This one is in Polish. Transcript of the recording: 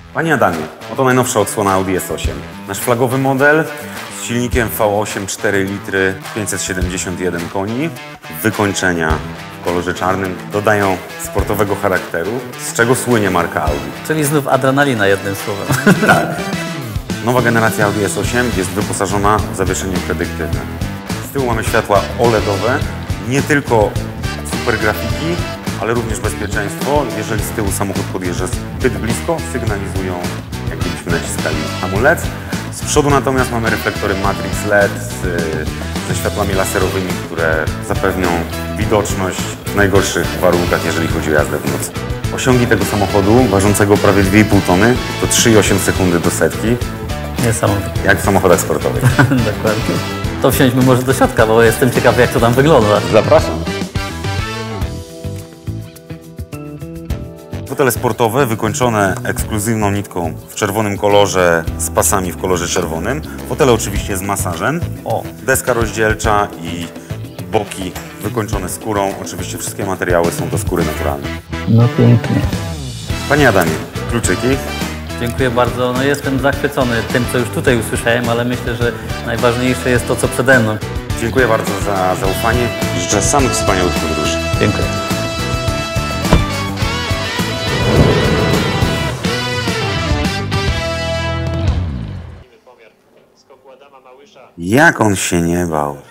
Panie Adamie, oto najnowsza odsłona Audi S8. Nasz flagowy model z silnikiem V8 4 litry, 571 koni. Wykończenia w kolorze czarnym dodają sportowego charakteru, z czego słynie marka Audi. Czyli znów adrenalina, jednym słowem. Tak. Nowa generacja Audi S8 jest wyposażona w zawieszenie predyktywne. Z tyłu mamy światła OLED-owe, nie tylko super grafiki, ale również bezpieczeństwo. Jeżeli z tyłu samochód podjeżdża zbyt blisko, sygnalizują, jakbyśmy naciskali hamulec. Z przodu natomiast mamy reflektory Matrix LED ze światłami laserowymi, które zapewnią widoczność w najgorszych warunkach, jeżeli chodzi o jazdę w nocy. Osiągi tego samochodu, ważącego prawie 2,5 tony, to 3,8 sekundy do setki. Niesamowite. Jak w samochodach sportowych. Dokładnie. To wsiądźmy może do środka, bo jestem ciekaw, jak to tam wygląda. Zapraszam. Fotele sportowe wykończone ekskluzywną nitką w czerwonym kolorze z pasami w kolorze czerwonym. Fotele oczywiście z masażem. Deska rozdzielcza i boki wykończone skórą. Oczywiście wszystkie materiały są do skóry naturalnej. No pięknie. Panie Adamie, kluczyki. Dziękuję bardzo. No jestem zachwycony tym, co już tutaj usłyszałem, ale myślę, że najważniejsze jest to, co przede mną. Dziękuję bardzo za zaufanie. Życzę samych wspaniałych podróży. Dziękuję. Jak on się nie bał.